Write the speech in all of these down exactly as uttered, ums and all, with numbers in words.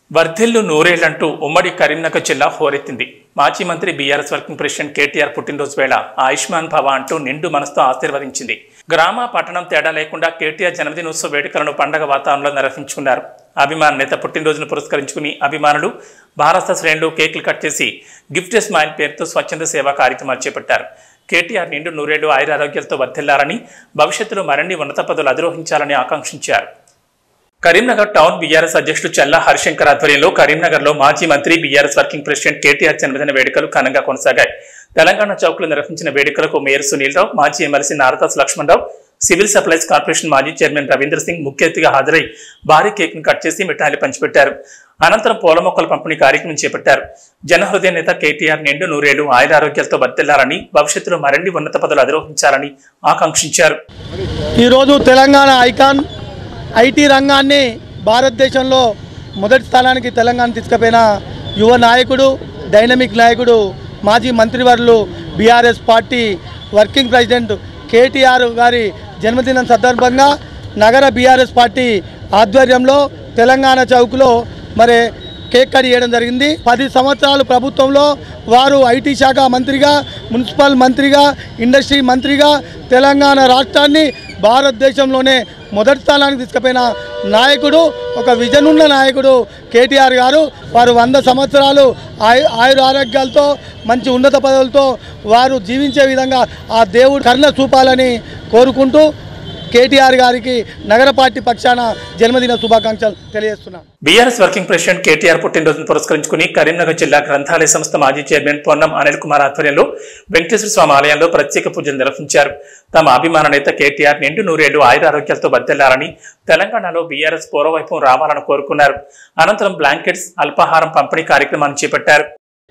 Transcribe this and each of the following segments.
వర్ధిల్లు నూరేళ్లంటూ ఉమ్మడి కరీంనగర్ జిల్లా హోరెత్తింది. మాజీ మంత్రి బీఆర్ఎస్ వర్కింగ్ ప్రెసిడెంట్ కేటీఆర్ పుట్టినరోజు వేళ ఆయుష్మాన్ భవ అంటూ నిండు మనసుతో ఆశీర్వదించింది. గ్రామ పట్టణం తేడా లేకుండా కేటీఆర్ జన్మదినోత్సవ వేడుకలను పండగ వాతావరణంలో నిర్వహించుకున్నారు. అభిమాన నేత పుట్టినరోజును పురస్కరించుకుని అభిమానులు భారత శ్రేణులు కేకులు కట్ చేసి గిఫ్ట్ స్మైల్ పేరుతో స్వచ్ఛంద సేవా కార్యక్రమాలు చేపట్టారు. కేటీఆర్ నిండు నూరేళ్లు ఆయురారోగ్యాలతో వర్ధిల్లారని, భవిష్యత్తులో మరిన్ని ఉన్నత పదవులు అధిరోహించాలని ఆకాంక్షించారు. కరీంనగర్ టౌన్ బీఆర్ఎస్ అధ్యక్షుడు చల్లా హరిశంకర్ ఆధ్వర్యంలో కరీంనగర్లో మాజీ మంత్రి బీఆర్ఎస్ వర్కింగ్ ప్రెసిడెంట్ కేటీఆర్ జన్మదిన వేడుకలు ఘనంగా కొనసాగాయి. తెలంగాణ చౌక్లో నిర్వహించిన వేడుకలకు మేయర్ సునీల్ రావు, మాజీ MLC Naradas Lakshmanarao, civil supplies corporation మాజీ చైర్మన్ రవీంద్ర సింగ్ ముఖ్య అతిథిగా హాజరై భారీ కేక్ను కట్ చేసి మిఠాయిలు పంచిపెట్టారు. అనంతరం పూల మొక్కల పంపిణీ కార్యక్రమం చేపట్టారు. జనహృదయ నేత కేటీఆర్ నిండు నూరేళ్లు ఆయురారోగ్యాలతో వర్ధిల్లారని, భవిష్యత్తులో మరిన్ని ఉన్నత పదవులు అధిరోహించాలని ఆకాంక్షించారు. ఈరోజు తెలంగాణ ఐకాన్ ఐటీ రంగాన్ని భారతదేశంలో మొదటి స్థానానికి తెలంగాణ తీసుకుపోయిన యువ నాయకుడు, డైనమిక్ నాయకుడు, మాజీ మంత్రివర్యులు, BRS party working president KTR గారి జన్మదినం సందర్భంగా నగర బీఆర్ఎస్ పార్టీ ఆధ్వర్యంలో తెలంగాణ చౌక్లో మరి కేక్ కట్ చేయడం జరిగింది. పది సంవత్సరాలు ప్రభుత్వంలో వారు ఐటీ శాఖ మంత్రిగా, మున్సిపల్ మంత్రిగా, ఇండస్ట్రీ మంత్రిగా తెలంగాణ రాష్ట్రాన్ని భారతదేశంలోనే మొదటి స్థానానికి తీసుకుపోయిన నాయకుడు, ఒక విజన్ ఉన్న నాయకుడు కేటీఆర్ గారు. వారు వంద సంవత్సరాలు ఆయు ఆయుర ఆరోగ్యాలతో మంచి ఉన్నత పదవులతో వారు జీవించే విధంగా ఆ దేవుడు కరుణ చూపాలని కోరుకుంటూ కేటీఆర్ గారికి నగర పార్టీ పక్షాన జన్మదిన శుభాకాంక్షలు తెలియజేస్తున్నాం. బీఆర్ఎస్ వర్కింగ్ ప్రెసిడెంట్ కేటీఆర్ పుట్టినరోజును పురస్కరించుకుని కరీంనగర్ జిల్లా గ్రంథాలయ సంస్థ మాజీ చైర్మన్ పొన్నం అనిల్ కుమార్ ఆధ్వర్యంలో వెంకటేశ్వర స్వామి ఆలయంలో ప్రత్యేక పూజలు నిర్వహించారు. తమ అభిమాన నేత కేటీఆర్ నిండు నూరేళ్లు ఆయురారోగ్యాలతో వర్ధిల్లారని, తెలంగాణలో బీఆర్ఎస్ పూర్వవైపు రావాలని కోరుకున్నారు. అనంతరం బ్లాంకెట్స్, అల్పాహారం పంపిణీ కార్యక్రమాన్ని చేపట్టారు.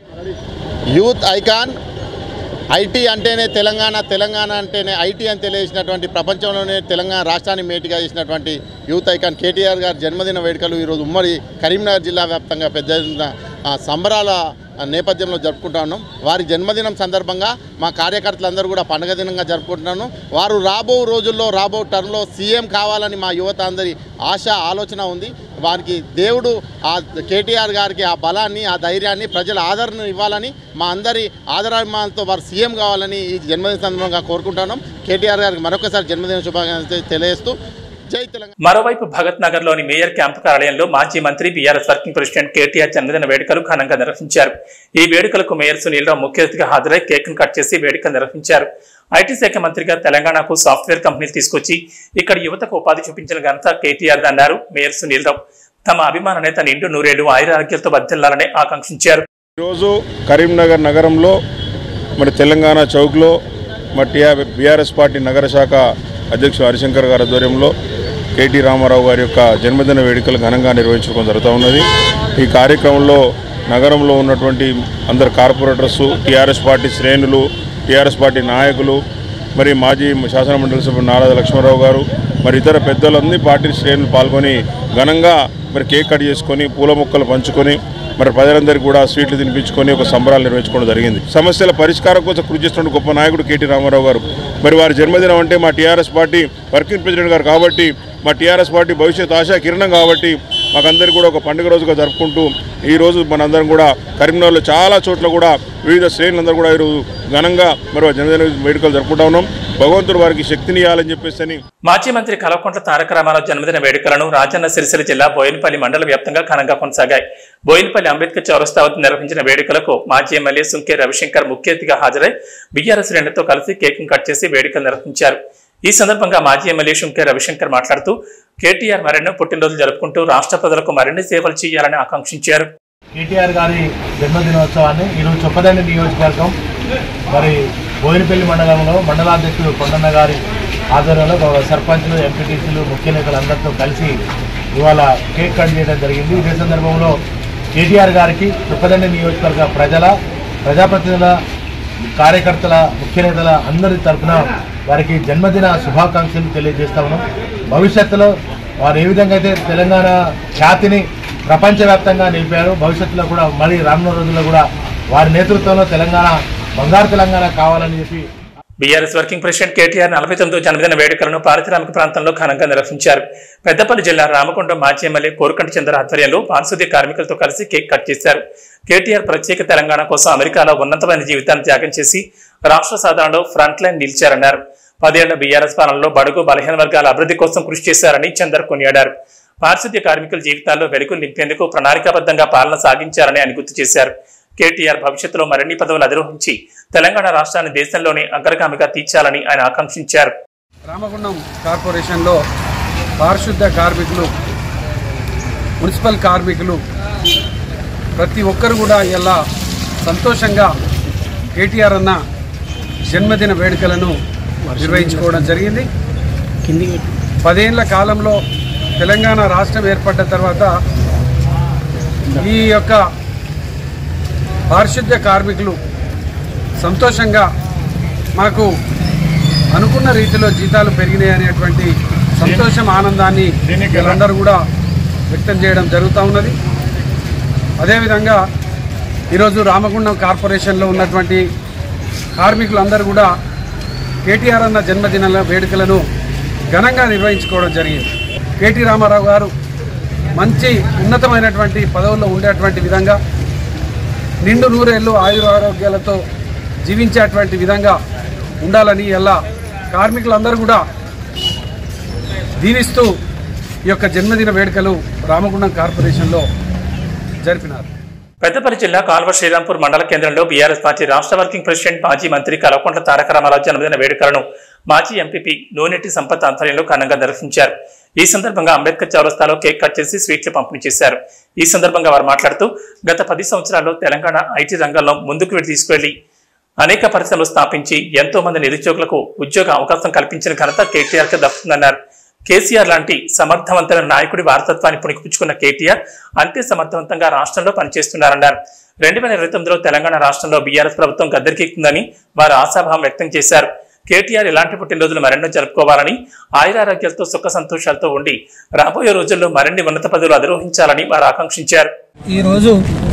యూత్ ఐకాన్ ఐటీ అంటేనే తెలంగాణ, తెలంగాణ అంటేనే ఐటీ అని తెలియజేసినటువంటి, ప్రపంచంలోనే తెలంగాణ రాష్ట్రాన్ని మేటిగా చేసినటువంటి యూత్ ఐకాన్ కేటీఆర్ గారి జన్మదిన వేడుకలు ఈరోజు ఉమ్మడి కరీంనగర్ జిల్లా వ్యాప్తంగా పెద్ద సంబరాల నేపథ్యంలో జరుపుకుంటా ఉన్నాం. వారి జన్మదినం సందర్భంగా మా కార్యకర్తలందరూ కూడా పండుగ దినంగా జరుపుకుంటున్నాను. వారు రాబో రోజుల్లో, రాబో టర్మ్లో సీఎం కావాలని మా యువత అందరి ఆశ, ఆలోచన ఉంది. వారికి దేవుడు ఆ కేటీఆర్ గారికి ఆ బలాన్ని, ఆ ధైర్యాన్ని, ప్రజల ఆదరణ ఇవ్వాలని, మా అందరి ఆదరాభిమానాలతో వారు సీఎం కావాలని ఈ జన్మదిన సందర్భంగా కోరుకుంటున్నాం. కేటీఆర్ గారికి మరొకసారి జన్మదిన శుభాకాంక్షలు తెలియజేస్తూ జై తెలంగాణ. మరోవైపు భగత్ నగర్ లోని మేయర్ క్యాంపు కార్యాలయంలో మాజీ మంత్రి బీఆర్ఎస్ వర్కింగ్ ప్రెసిడెంట్ కేటీఆర్ జన్మదిన వేడుకలు ఘనంగా నిర్వహించారు. ఈ వేడుకలకు మేయర్ సునీల్ రావు ముఖ్య అతిథిగా హాజరై కేక్ను కట్ చేసి వేడుకలు నిర్వహించారు. ఐటీ శాఖ మంత్రిగా తెలంగాణకు సాఫ్ట్వేర్ కంపెనీలు తీసుకొచ్చి ఇక్కడ యువతకు ఉపాధి చూపించిన ఘనత కేటీఆర్ అన్నారు మేయర్ సునీల్ రావు. తమ అభిమాన నేత నిండు నూరేళ్లు ఆయురారోగ్యాలతో వర్ధిల్లాలని ఆకాంక్షించారు. ఈరోజు కరీంనగర్ నగరంలో మరి తెలంగాణ చౌక్లో మరి బీఆర్ఎస్ పార్టీ నగర శాఖ అధ్యక్షుడు హరిశంకర్ గారి ఆధ్వర్యంలో కేటీ రామారావు గారి యొక్క జన్మదిన వేడుకలు ఘనంగా నిర్వహించుకోవడం జరుగుతూ ఉన్నది. ఈ కార్యక్రమంలో నగరంలో ఉన్నటువంటి అందరు కార్పొరేటర్స్, టీఆర్ఎస్ పార్టీ శ్రేణులు, టీఆర్ఎస్ పార్టీ నాయకులు, మరి మాజీ శాసనమండలి సభ్యుడు నారద లక్ష్మణరావు గారు, మరి ఇతర పెద్దలందరి పార్టీ శ్రేణులు పాల్గొని ఘనంగా మరి కేక్ కట్ చేసుకొని, పూల మొక్కలు పంచుకొని, మరి ప్రజలందరికీ కూడా స్వీట్లు తినిపించుకొని ఒక సంబరాలు నిర్వహించుకోవడం జరిగింది. సమస్యల పరిష్కారం కోసం కృషి చేస్తున్న గొప్ప నాయకుడు కేటీ రామారావు గారు. మరి వారి జన్మదినం అంటే మా టీఆర్ఎస్ పార్టీ వర్కింగ్ ప్రెసిడెంట్ గారు కాబట్టి, మా టీఆర్ఎస్ పార్టీ భవిష్యత్ ఆశా కిరణం కాబట్టి మాకందరికీ కూడా ఒక పండుగ రోజుగా జరుపుకుంటూ ఈరోజు మనందరం కూడా కరీంనగర్లో చాలా చోట్ల కూడా వివిధ శ్రేణులందరూ కూడా ఈరోజు ఘనంగా మరి జన్మదిన వేడుకలు జరుపుకుంటా ఉన్నాం. భగవంతుడు వారికి శక్తిని ఇవ్వాలని చెప్పేసి మాజీ మంత్రి కల్వకుంట్ల తారక రామారావు జన్మదిన వేడుకలను రాజన్న సిరిసిల్ల జిల్లా బోయినపల్లి మండల వ్యాప్తంగా ఘనంగా కొనసాగాయి. బోయినపల్లి అంబేద్కర్ చౌరస్తా వద్ద నిర్వహించిన వేడుకలకు మాజీ ఎమ్మెల్యే సుంకే రవిశంకర్ ముఖ్య అతిథిగా హాజరై బీఆర్ఎస్ శ్రేణులతో కలిసి కేక్ను కట్ చేసి వేడుకలు నిర్వహించారు. ఈ సందర్భంగా మాజీ ఎమ్మెల్యే సుంకే రవిశంకర్ మాట్లాడుతూ కేటీఆర్ మరెన్నో పుట్టినరోజులు జరుపుకుంటూ రాష్ట్ర ప్రజలకు మరిన్ని సేవలు చేయాలని ఆకాంక్షించారు. కేటీఆర్ గారి జన్మదినోత్సవాన్ని ఈరోజు చొప్పదండి నియోజకవర్గం మరి బోయినపల్లి మండలంలో మండలాధ్యక్షుడు కొండన్న గారి ఆధ్వర్యంలో సర్పంచ్లు, ఎంపీటీసీలు, ముఖ్య నేతలు అందరితో కలిసి ఇవాళ కేక్ కట్ చేయడం జరిగింది. ఇదే సందర్భంలో కేటీఆర్ గారికి చొప్పదండి నియోజకవర్గ ప్రజల, ప్రజాప్రతినిధుల, కార్యకర్తల, ముఖ్య నేతల అందరి తరఫున వారికి జన్మదిన శుభాకాంక్షలు తెలియజేస్తా ఉన్నాం. భవిష్యత్తులో వారు ఏ విధంగా అయితే తెలంగాణ ఖ్యాతిని ప్రపంచవ్యాప్తంగా నిలిపారు, భవిష్యత్తులో కూడా మరి రానున్న రోజుల్లో కూడా వారి నేతృత్వంలో తెలంగాణ బంగారు తెలంగాణ కావాలని చెప్పి బీఆర్ఎస్ వర్కింగ్ ప్రెసిడెంట్ కేటీఆర్ నలభై తొమ్మిదో జన్మదిన వేడుకలను పారిశ్రామిక ప్రాంతంలో ఘనంగా నిర్వహించారు. పెద్దపల్లి జిల్లా రామగుండం మాజీ ఎమ్మెల్యే కోరుకంటి చంద్ర ఆధ్వర్యంలో పారిశుద్ధ్య కార్మికులతో కలిసి కేక్ కట్ చేశారు. కేటీఆర్ ప్రత్యేక తెలంగాణ కోసం అమెరికాలో ఉన్నతమైన జీవితాన్ని త్యాగం చేసి రాష్ట్ర సాధనలో ఫ్రంట్ లైన్ నిలిచారన్నారు. పదేళ్ల బీఆర్ఎస్ పాలనలో బడుగు బలహీన వర్గాల అభివృద్ధి కోసం కృషి చేశారని చందర్ కొనియాడారు. పారిశుద్ధ్య కార్మికుల జీవితాల్లో వెలుగులు నింపేందుకు ప్రణాళికాబద్ధంగా పాలన సాగించారని ఆయన గుర్తు చేశారు. కేటీఆర్ భవిష్యత్తులో మరిన్ని పదవులు అధిరోహించి తెలంగాణ రాష్ట్రాన్ని దేశంలోనే అగ్రగామిగా తీర్చాలని ఆయన ఆకాంక్షించారు. రామగుండం కార్పొరేషన్లో పారిశుద్ధ్య కార్మికులు, మున్సిపల్ కార్మికులు ప్రతి ఒక్కరు కూడా ఇలా సంతోషంగా కేటీఆర్ అన్న జన్మదిన వేడుకలను నిర్వహించుకోవడం జరిగింది. పదేళ్ల కాలంలో తెలంగాణ రాష్ట్రం ఏర్పడ్డ తర్వాత ఈ యొక్క పారిశుద్ధ్య కార్మికులు సంతోషంగా మాకు అనుకున్న రీతిలో జీతాలు పెరిగినాయి అనేటువంటి సంతోషం, ఆనందాన్ని వీళ్ళందరూ కూడా వ్యక్తం చేయడం జరుగుతూ ఉన్నది. అదేవిధంగా ఈరోజు రామగుండం కార్పొరేషన్లో ఉన్నటువంటి కార్మికులందరూ కూడా కేటీఆర్ అన్న జన్మదిన వేడుకలను ఘనంగా నిర్వహించుకోవడం జరిగింది. కేటీ రామారావు గారు మంచి ఉన్నతమైనటువంటి పదవుల్లో ఉండేటువంటి విధంగా, నిండు నూరేళ్లు ఆయుర ఆరోగ్యాలతో జీవించేటువంటి విధంగా ఉండాలని ఎలా కార్మికులందరూ కూడా దీవిస్తూ ఈ యొక్క జన్మదిన వేడుకలు రామగుండం కార్పొరేషన్లో జరిపినారు. పెద్దపల్లి జిల్లా కాల్వ శ్రీరాంపూర్ మండల కేంద్రంలో బీఆర్ఎస్ పార్టీ రాష్ట్ర వర్కింగ్ ప్రెసిడెంట్ మాజీ మంత్రి కల్వకుంట్ల తారక రామారావు జన్మదిన వేడుకలను మాజీ ఎంపీపీ నూనెటి సంపత్ ఆధ్వర్యంలో ఘనంగా నిర్వహించారు. ఈ సందర్భంగా అంబేద్కర్ చౌరస్తాలో కేక్ కట్ చేసి స్వీట్లు పంపిణీ చేశారు. ఈ సందర్భంగా వారు మాట్లాడుతూ గత పది సంవత్సరాల్లో తెలంగాణ ఐటీ రంగంలో ముందుకు తీసుకువెళ్లి అనేక పరిశ్రమలు స్థాపించి ఎంతో మంది నిరుద్యోగులకు ఉద్యోగ అవకాశం కల్పించిన ఘనత కేటీఆర్కి దక్కుతుందన్నారు. కేసీఆర్ లాంటి సమర్థవంతమైన నాయకుడి వారసత్వాన్ని పుణికిపుచ్చుకున్న కేటీఆర్ అంతే సమర్థవంతంగా రాష్ట్రంలో పనిచేస్తున్నారన్నారు. రెండు వేల ఇరవై తొమ్మిదిలో తెలంగాణ రాష్ట్రంలో బీఆర్ఎస్ ప్రభుత్వం గద్దెకెక్కుతుందని వారు ఆశాభావం వ్యక్తం చేశారు. కేటీఆర్ ఇలాంటి పుట్టినరోజులు మరెన్నో జరుపుకోవాలని, ఆయురారోగ్యాలతో సుఖ సంతోషాలతో ఉండి రాబోయే రోజుల్లో మరిన్ని ఉన్నత పదవులు అధిరోహించాలని వారు ఆకాంక్షించారు. ఈరోజు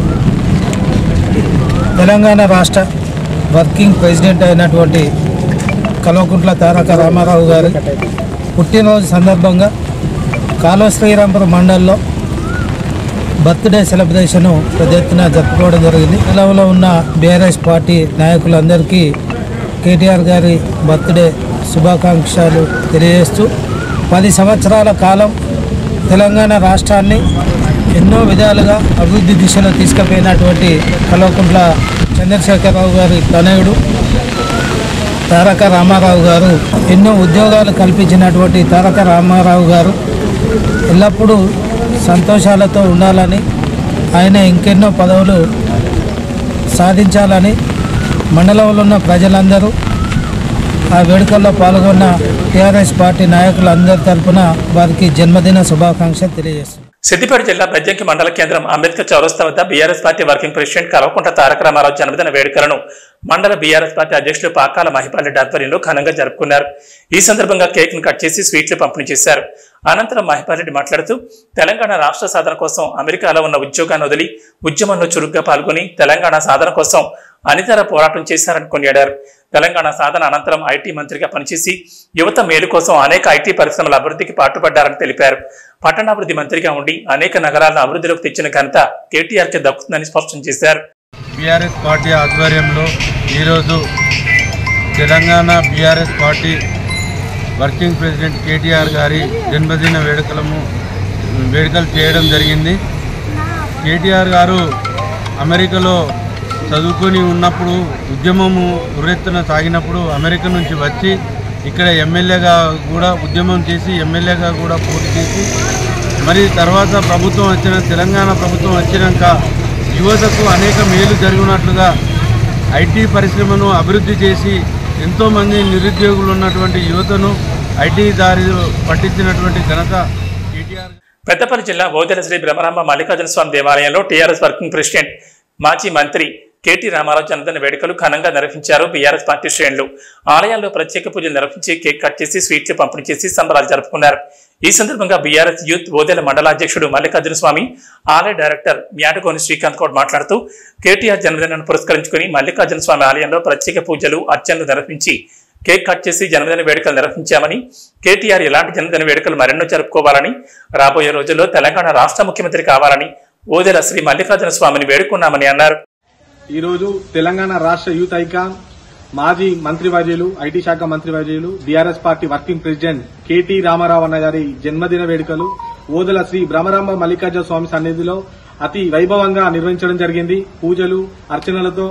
తెలంగాణ రాష్ట్ర వర్కింగ్ ప్రెసిడెంట్ అయినటువంటి కల్వకుంట్ల తారక రామారావు గారి పుట్టినరోజు సందర్భంగా కాలువ శ్రీరాంపురం మండలంలో బర్త్డే సెలబ్రేషన్ పెద్ద ఎత్తున జరుపుకోవడం జరిగింది. జిల్లాలో ఉన్న బీఆర్ఎస్ పార్టీ నాయకులందరికీ కేటీఆర్ గారి బర్త్డే శుభాకాంక్షలు తెలియజేస్తూ పది సంవత్సరాల కాలం తెలంగాణ రాష్ట్రాన్ని ఎన్నో విధాలుగా అభివృద్ధి దిశలో తీసుకుపోయినటువంటి కల్వకుంట్ల చంద్రశేఖరరావు గారి తనయుడు తారక రామారావు గారు, ఎన్నో ఉద్యోగాలు కల్పించినటువంటి తారక రామారావు గారు ఎల్లప్పుడూ సంతోషాలతో ఉండాలని, ఆయన ఇంకెన్నో పదవులు సాధించాలని మండలంలో ఉన్న ప్రజలందరూ ఆ వేడుకల్లో పాల్గొన్న టీఆర్ఎస్ పార్టీ నాయకులందరి తరఫున వారికి జన్మదిన శుభాకాంక్షలు తెలియజేస్తున్నారు. సిద్దిపేట జిల్లా బెజ్జంకి మండల కేంద్రం అంబేద్కర్ చౌరస్తా వద్ద BRS party working president Kalvakuntla Taraka Ramarao జన్మదిన వేడుకలను మండల బీఆర్ఎస్ పార్టీ అధ్యక్షులు పాకాల మహిపాల్ రెడ్డి ఆధ్వర్యంలో ఘనంగా జరుపుకున్నారు. ఈ సందర్భంగా కేక్ ను కట్ చేసి స్వీట్లు పంపిణీ చేశారు. అనంతరం మహిపాల్ రెడ్డి మాట్లాడుతూ తెలంగాణ రాష్ట్ర సాధన కోసం అమెరికాలో ఉన్న ఉద్యోగాన్ని వదిలి ఉద్యమంలో చురుగ్గా పాల్గొని తెలంగాణ సాధన కోసం అనితర పోరాటం చేశారని కొనియాడారు. తెలంగాణ సాధన అనంతరం ఐటీ మంత్రిగా పనిచేసి యువత మేలు కోసం అనేక ఐటీ పరిశ్రమల అభివృద్ధికి పాటుపడ్డారని తెలిపారు. పట్టణాభివృద్ధి మంత్రిగా ఉండి అనేక నగరాలను అభివృద్ధిలోకి తెచ్చిన ఘనత కేటీఆర్కి దక్కుతుందని స్పష్టం చేశారు. బీఆర్ఎస్ పార్టీ ఆధ్వర్యంలో ఈరోజు Telangana BRS party working president KTR గారి జన్మదిన వేడుకలము వేడుకలు చేయడం జరిగింది. కేటీఆర్ గారు అమెరికాలో చదువుకొని ఉన్నప్పుడు, ఉద్యమము ఉర్రెత్తున సాగినప్పుడు అమెరికా నుంచి వచ్చి ఇక్కడ ఎమ్మెల్యేగా కూడా ఉద్యమం చేసి ఎమ్మెల్యేగా కూడా పోటీ చేసి, మరి తర్వాత ప్రభుత్వం వచ్చిన తెలంగాణ ప్రభుత్వం వచ్చినాక యువతకు అనేక మేలు జరిగినట్లుగా ఐటీ పరిశ్రమను అభివృద్ధి చేసి ఎంతోమంది నిరుద్యోగులు ఉన్నటువంటి యువతను ఐటీ దారి పట్టించినటువంటి ఘనత కేటీఆర్. పెద్దపల్లి జిల్లా ఓదెల శ్రీ బ్రహ్మరాంబ మల్లికార్జున స్వామి దేవాలయంలో టీఆర్ఎస్ వర్కింగ్ ప్రెసిడెంట్ మాజీ మంత్రి కేటీ రామారావు జన్మదిన వేడుకలు ఘనంగా నిర్వహించారు బీఆర్ఎస్ పార్టీ శ్రేణులు. ఆలయాల్లో ప్రత్యేక పూజలు నిర్వహించి కేక్ కట్ చేసి స్వీట్లు పంపిణీ చేసి సంబరాలు జరుపుకున్నారు. ఈ సందర్భంగా బీఆర్ఎస్ యూత్ ఓదెల మండలాధ్యక్షుడు మల్లికార్జున స్వామి, ఆలయ డైరెక్టర్ మ్యాటగోని శ్రీకాంత్ గౌడ్ మాట్లాడుతూ కేటీఆర్ జన్మదినాన్ని పురస్కరించుకుని మల్లికార్జున స్వామి ఆలయంలో ప్రత్యేక పూజలు అర్చనలు నిర్వహించి కేక్ కట్ చేసి జన్మదిన వేడుకలు నిర్వహించామని, కేటీఆర్ ఇలాంటి జన్మదిన వేడుకలు మరెన్నో జరుపుకోవాలని, రాబోయే రోజుల్లో తెలంగాణ రాష్ట్ర ముఖ్యమంత్రి కావాలని ఓదెల శ్రీ మల్లికార్జున స్వామిని వేడుకున్నామని అన్నారు. ఈరోజు తెలంగాణ రాష్ట్ర యూత్ ఐకాన్, మాజీ మంత్రివర్యులు, ఐటీ శాఖ మంత్రివర్యులు, BRS party working president KT Ramarao అన్న గారి జన్మదిన వేడుకలు ఓదెల శ్రీ బ్రహ్మరాంబ మల్లికార్జున స్వామి సన్నిధిలో అతి వైభవంగా నిర్వహించడం జరిగింది. పూజలు అర్చనలతో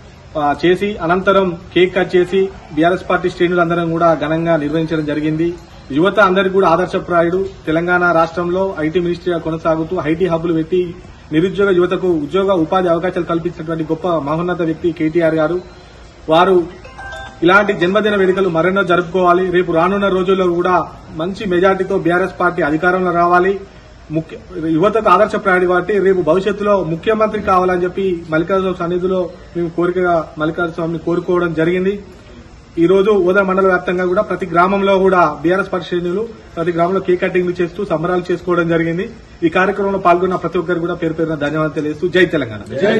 చేసి అనంతరం కేక్ కట్ చేసి బీఆర్ఎస్ పార్టీ శ్రేణులందరం కూడా ఘనంగా నిర్వహించడం జరిగింది. యువత అందరికీ కూడా ఆదర్శప్రాయుడు. తెలంగాణ రాష్ట్రంలో ఐటీ మినిస్ట్రీగా కొనసాగుతూ ఐటీ హబ్బులు పెట్టి నిరుద్యోగ యువతకు ఉద్యోగ ఉపాధి అవకాశాలు కల్పించినటువంటి గొప్ప మహోన్నత వ్యక్తి కేటీఆర్ గారు. వారు ఇలాంటి జన్మదిన వేడుకలు మరెన్నో జరుపుకోవాలి. రేపు రానున్న రోజుల్లో కూడా మంచి మెజార్టీతో బీఆర్ఎస్ పార్టీ అధికారంలో రావాలి. ముఖ్య యువతకు ఆదర్శప్రాయుడు కాబట్టి రేపు భవిష్యత్తులో ముఖ్యమంత్రి కావాలని చెప్పి మల్లికార్జున సన్నిధిలో మేము కోరికగా మల్లికార్జున స్వామిని కోరుకోవడం జరిగింది. ఈ రోజు ఓదెల మండల వ్యాప్తంగా కూడా ప్రతి గ్రామంలో కూడా బీఆర్ఎస్ పార్టీ శ్రేణులు ప్రతి గ్రామంలో కేక్ కటింగ్ చేస్తూ సంబరాలు చేసుకోవడం జరిగింది. ఈ కార్యక్రమంలో పాల్గొన్న ప్రతి ఒక్కరు కూడా పేరు పేరున ధన్యవాదాలు తెలియజేస్తూ జై తెలంగాణ.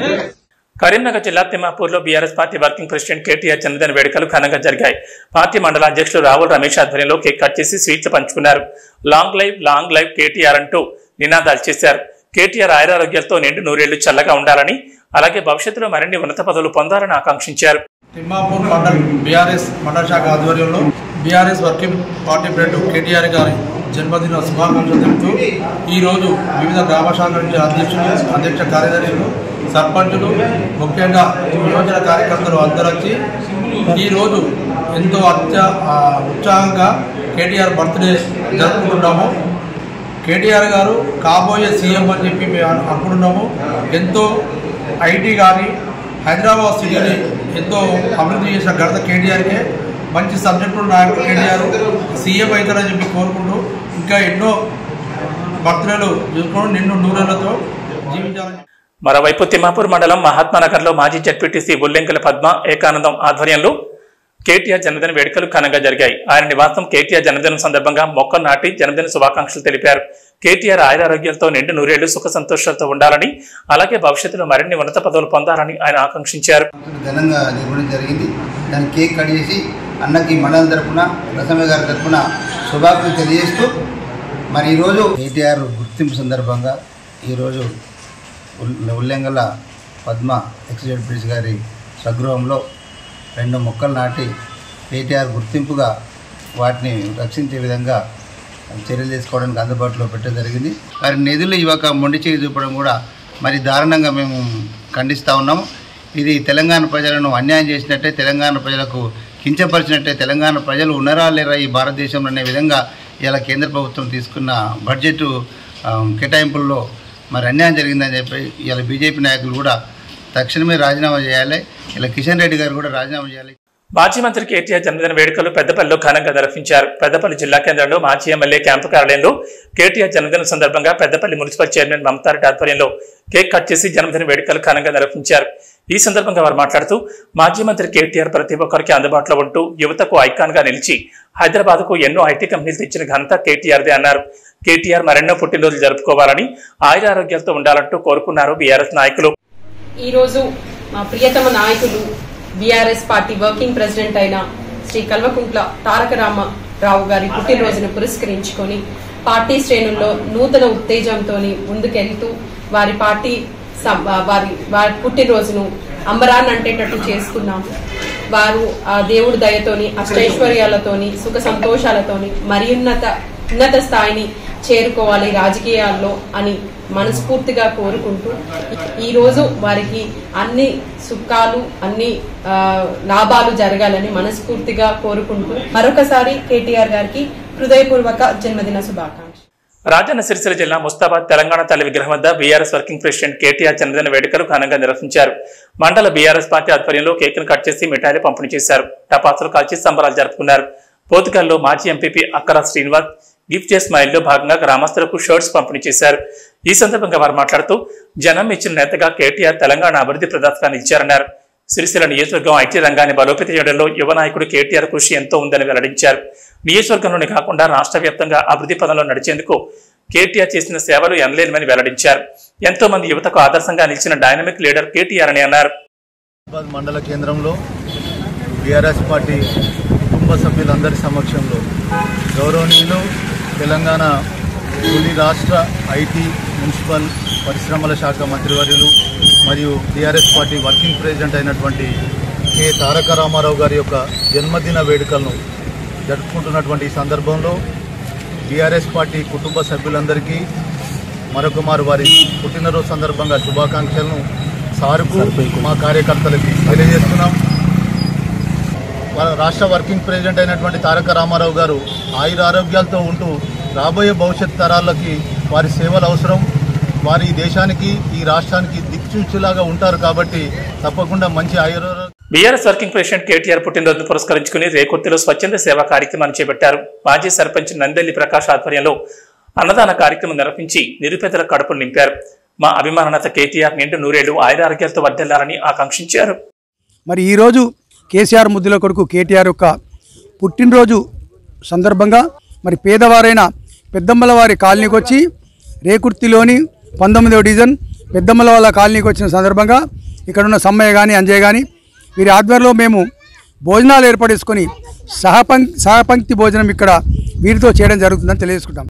కరీంనగర్ జిల్లా తిమ్మాపూర్లో BRS party working president KTR జన్మదిన వేడుకలు ఘనంగా జరిగాయి. పార్టీ మండల అధ్యక్షులు రావుల్ రమేష్ ఆధ్వర్యంలో కేక్ కట్ చేసి స్వీట్లు పంచుకున్నారు. Long live long live KTR అంటూ నినాదాలు చేశారు. కేటీఆర్ ఆయురారోగ్యాలతో నిండు నూరేళ్లు చల్లగా ఉండాలని, అలాగే భవిష్యత్తులో మరిన్ని ఉన్నత పదవులు పొందాలని ఆకాంక్షించారు. తిమ్మాపూర్ మండల్ బీఆర్ఎస్ మండల శాఖ ఆధ్వర్యంలో BRS working party president KTR గారి జన్మదిన శుభాకాంక్షలు తెలుపుతూ ఈరోజు వివిధ గ్రామ శాఖల నుంచి అధ్యక్షులు, అధ్యక్ష కార్యదర్శులు, సర్పంచులు, ముఖ్యంగా యువజన కార్యకర్తలు అందరూ వచ్చి ఈరోజు ఎంతో అత్య ఉత్సాహంగా కేటీఆర్ బర్త్డే జరుపుకుంటున్నాము. కేటీఆర్ గారు కాబోయే సీఎం అని చెప్పి మేము అనుకుంటున్నాము. ఎంతో ఐటీ కానీ హైదరాబాద్ సిటీని ఎంతో అభివృద్ధి చేసిన ఘనత కేటీఆర్కే. మంచి సబ్జెక్టులు నాయకుడు కేటీఆర్ సీఎం అవుతారని చెప్పి కోరుకుంటూ ఇంకా ఎన్నో బర్త్డేలు చూసుకొని నిన్ను నూరేళ్లతో జీవించాలని. మరోవైపు తిమ్మాపూర్ మండలం మహాత్మానగర్లో మాజీ జడ్పీటీసీ ఉల్లెంకల పద్మ ఏకానందం ఆధ్వర్యంలో కేటీఆర్ జన్మదిన వేడుకలు ఘనంగా జరిగాయి. ఆయన నివాసం కేటీఆర్ జన్మదినం సందర్భంగా మొక్కలు నాటి జన్మదిన శుభాకాంక్షలు తెలిపారు. కేటీఆర్ ఆయురారోగ్యాలతో నిండు నూరేళ్లు సుఖ సంతోషాలతో ఉండాలని, అలాగే భవిష్యత్తులో మరిన్ని ఉన్నత పదవులు పొందాలని ఆయన ఆకాంక్షించారు. ఘనంగా నిర్వహించడం జరిగింది. దాన్ని కేక్ కట్ చేసి అన్నకి మండలం తరఫున, రసమ్మ గారి తరఫున శుభాకాంక్షలు తెలియజేస్తూ మరి ఈరోజు కేటీఆర్ గుర్తింపు సందర్భంగా ఈరోజు ఉల్లెంగల పద్మ ఎక్స్ జడ్పీటీసీ గారి స్వగృహంలో రెండు మొక్కలు నాటి కేటీఆర్ గుర్తింపుగా వాటిని రక్షించే విధంగా చర్యలు తీసుకోవడానికి అందుబాటులో పెట్టడం జరిగింది. వారి నిధులు ఇవ్వక మొండి చేయి చూపడం కూడా మరి దారుణంగా మేము ఖండిస్తూ ఉన్నాము. ఇది తెలంగాణ ప్రజలను అన్యాయం చేసినట్టే, తెలంగాణ ప్రజలకు కించపరిచినట్టే, తెలంగాణ ప్రజలు ఉన్నరా లేరా ఈ భారతదేశంలో అనే విధంగా ఇలా కేంద్ర ప్రభుత్వం తీసుకున్న బడ్జెట్ కేటాయింపుల్లో మరి అన్యాయం జరిగిందని చెప్పి ఇలా బీజేపీ నాయకులు కూడా తక్షణమే రాజీనామా చేయాలి. ఇలా కిషన్ రెడ్డి గారు కూడా రాజీనామా చేయాలి. మాజీ మంత్రి కేటీఆర్ జన్మదిన వేడుకలు పెద్దపల్లిలో ఘనంగా నిర్వహించారు. పెద్దపల్లి జిల్లా కేంద్రంలో మాజీ ఎమ్మెల్యే క్యాంపు కార్యాలయంలో కేటీఆర్ జన్మదినం సందర్భంగా పెద్దపల్లి మున్సిపల్ చైర్మన్ మమతారెడ్డి ఆధ్వర్యంలో కేక్ కట్ చేసి జన్మదిన వేడుకలు ఘనంగా నిర్వహించారు. ఈ సందర్భంగా వారు మాట్లాడుతూ మాజీ మంత్రి కేటీఆర్ ప్రతి ఒక్కరికి అందుబాటులో ఉంటూ యువతకు ఐకాన్ గా నిలిచి హైదరాబాద్ కు ఎన్నో ఐటీ కంపెనీలు తెచ్చిన ఘనత కేటీఆర్దే అన్నారు. కేటీఆర్ మరెన్నో పుట్టినరోజులు జరుపుకోవాలని, ఆయురారోగ్యాలతో ఉండాలంటూ కోరుకున్నారు బీఆర్ఎస్ నాయకులు. ఈ రోజు మా ప్రియతమ నాయకులు బీఆర్ఎస్ పార్టీ వర్కింగ్ ప్రెసిడెంట్ అయిన శ్రీ కల్వకుంట్ల తారక రామారావు గారి పుట్టినరోజును పురస్కరించుకొని పార్టీ శ్రేణుల్లో నూతన ఉత్తేజంతో ముందుకెళ్తూ వారి పార్టీ వారి వారి పుట్టినరోజును అంబరాన్ని అంటేటట్టు చేసుకున్నాము. వారు ఆ దేవుడి దయతోని, అష్టైశ్వర్యాలతోని, సుఖ సంతోషాలతోని మరి ఉన్నత ఉన్నత స్థాయిని చేరుకోవాలి రాజకీయాల్లో అని మనస్ఫూర్తిగా కోరుకుంటూ ఈ రోజు వారికి అన్ని సుఖాలు, అన్ని లాభాలు జరగాలని మనస్ఫూర్తిగా కోరుకుంటూ మరొకసారి కేటీఆర్ గారికి హృదయపూర్వక జన్మదిన శుభాకాంక్షలు. రాజన్న సిరిసిల్ల జిల్లా ముస్తాబాద్ తెలంగాణ తల్లి విగ్రహం వద్ద బీఆర్ఎస్ వర్కింగ్ ప్రెసిడెంట్ కేటీఆర్ జన్మదిన వేడుకలు ఘనంగా నిర్వహించారు. మండల బీఆర్ఎస్ పార్టీ ఆధ్వర్యంలో కేకును కట్ చేసి మిఠాయిలు పంపిణీ చేశారు. టపాసులు కాల్చి సంబరాలు జరుపుకున్నారు. పోతుకల్లో మాజీ ఎంపీపీ అక్కర శ్రీనివాస్ గిఫ్ట్ చేసి మైల్లో భాగంగా గ్రామస్తులకు షర్ట్స్ పంపిణీ చేశారు. ఈ సందర్భంగా వారు మాట్లాడుతూ జనం ఇచ్చిన నేతగా కేటీఆర్ తెలంగాణ అభివృద్ధి ప్రదాతగా నిలిచారన్నారు. సిరిసిల్ల నియోజకవర్గం ఐటీ రంగాన్ని బలోపేతం చేయడంలో యువ నాయకుడు కేటీఆర్ కృషి ఎంతో ఉందని వెల్లడించారు. నియోజకవర్గంలోనే కాకుండా రాష్ట్ర వ్యాప్తంగా అభివృద్ధి పదంలో నడిచేందుకు కేటీఆర్ చేసిన సేవలు ఎనలేనివని వెల్లడించారు. ఎంతో మంది యువతకు ఆదర్శంగా నిలిచిన డైనమిక్ లీడర్ కేటీఆర్ అని అన్నారు. మండల కేంద్రంలో బీఆర్ఎస్ పార్టీ కుటుంబ కుటుంబ సభ్యులందరి సమక్షంలో గౌరవనీయులు తెలంగాణ తొలి రాష్ట్ర ఐటీ మున్సిపల్ పరిశ్రమల శాఖ మంత్రివర్యులు మరియు టీఆర్ఎస్ పార్టీ వర్కింగ్ ప్రెసిడెంట్ అయినటువంటి కె తారక రామారావు గారి యొక్క జన్మదిన వేడుకలను జరుపుకుంటున్నటువంటి సందర్భంలో టీఆర్ఎస్ పార్టీ కుటుంబ సభ్యులందరికీ మరొక మారు వారి పుట్టినరోజు సందర్భంగా శుభాకాంక్షలను సారుకు మా కార్యకర్తలకి తెలియజేస్తున్నాం. రాష్ట్ర వర్కింగ్ ప్రెసిడెంట్ అయినటువంటి తారక రామారావు గారు ఆయుర ఆరోగ్యాలతో ఉంటూ రాబోయే భవిష్యత్ తరాలకి వారి సేవలు అవసరం. వారి దేశానికి ఈ రాష్ట్రానికి దిక్సూచిలాగా ఉంటారు కాబట్టి తప్పకుండా మంచి ఆయుర బీఆర్ఎస్ వర్కింగ్ ప్రెసిడెంట్ కేటీఆర్ పుట్టినరోజును పురస్కరించుకుని రేకుర్తిలో స్వచ్ఛంద సేవా కార్యక్రమాన్ని చేపట్టారు. మాజీ సర్పంచ్ నందెల్లి ప్రకాష్ ఆధ్వర్యంలో అన్నదాన కార్యక్రమం నిర్వహించి నిరుపేదల కడుపును నింపారు. మా అభిమానత కేటీఆర్ నిండు నూరేళ్లు ఆయురారోగ్యాలతో వర్ధిల్లాలని ఆకాంక్షించారు. మరి ఈరోజు కేసీఆర్ ముద్దుల కొడుకు కేటీఆర్ యొక్క పుట్టినరోజు సందర్భంగా మరి పేదవారైన పెద్దమ్మల వారి కాలనీకి వచ్చి రేకుర్తిలోని పంతొమ్మిదవ డివిజన్ పెద్దమ్మల వాళ్ళ కాలనీకి వచ్చిన సందర్భంగా ఇక్కడున్న సమ్మయ్య కానీ అంజయ్ కానీ వీరి ఆధ్వర్యంలో మేము భోజనాలు ఏర్పడేసుకొని సహపంక్తి సహపంక్తి భోజనం ఇక్కడ వీరితో చేయడం జరుగుతుందని తెలియజేసుకుంటాం.